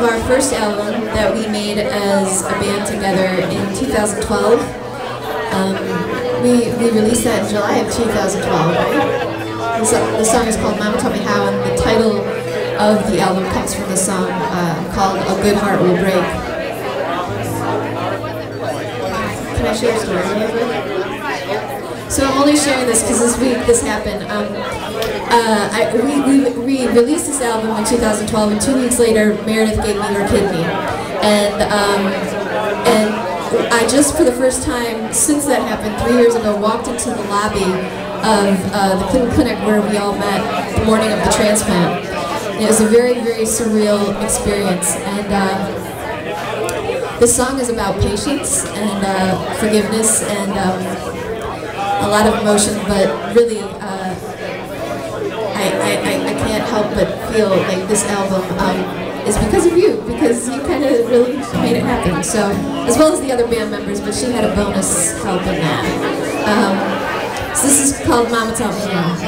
our first album that we made as a band together in 2012. We released that in July of 2012, right? The song is called Mama Taught Me How, and the title of the album comes from the song called A Good Heart Will Break. Can I share a story real quick? So I'm only sharing this because this week this happened. We released this album in 2012, and 2 weeks later, Meredith gave me her kidney, and I just for the first time since that happened 3 years ago walked into the lobby of the Cleveland Clinic where we all met the morning of the transplant. And it was a very, very surreal experience, and this song is about patience and forgiveness and a lot of emotion, but really I can't help but feel like this album is because of you, because you kind of really made it happen. So, as well as the other band members, but she had a bonus help in that. So this is called Mama Taught Me How.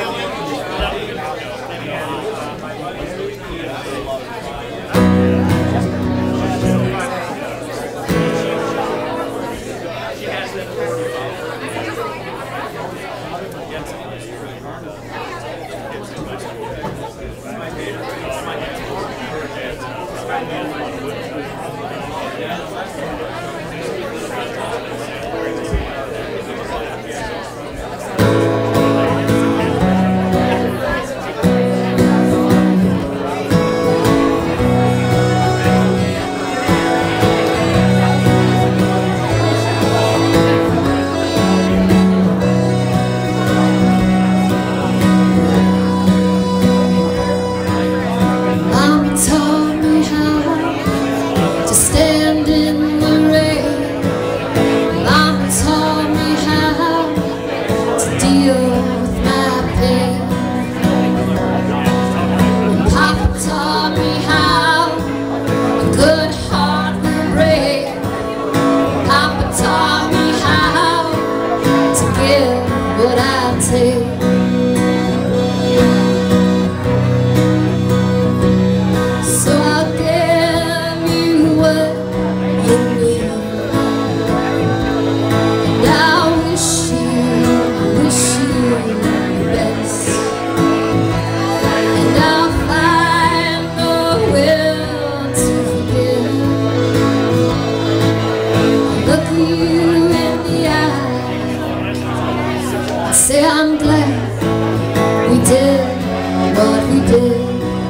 Say I'm glad we did what we did.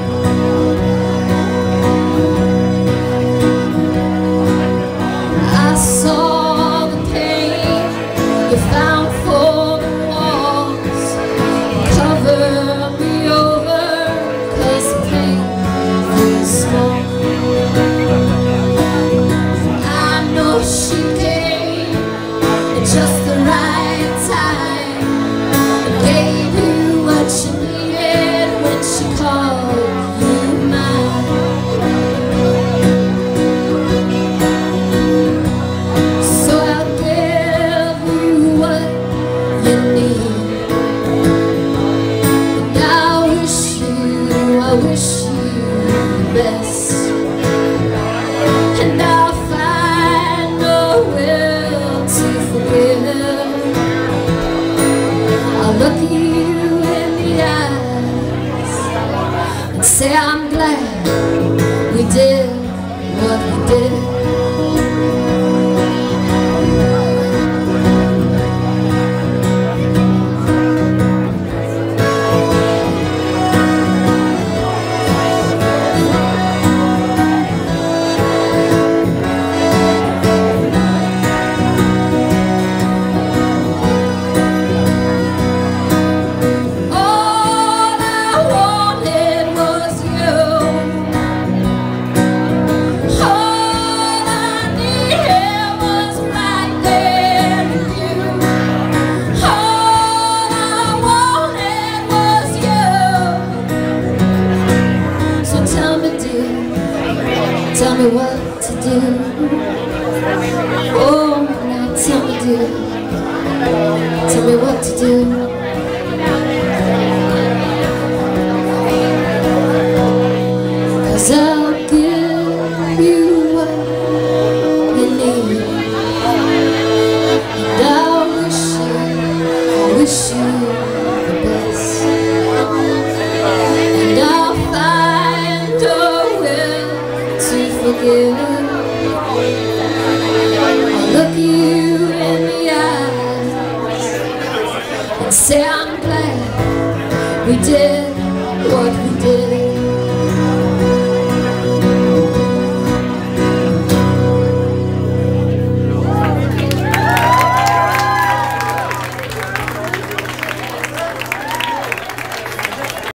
I saw the pain you found for the walls. Cover me over, 'cause the pain feels small. I know she came at just the right time. Gave you what you needed when she called you mine. So I'll give you what you need. And I wish you the best. And I'll find a will to forgive. Look you in the eyes and say I'm glad we did what we did. Tell me what to do. Oh, now tell me, dear. Tell me what to do.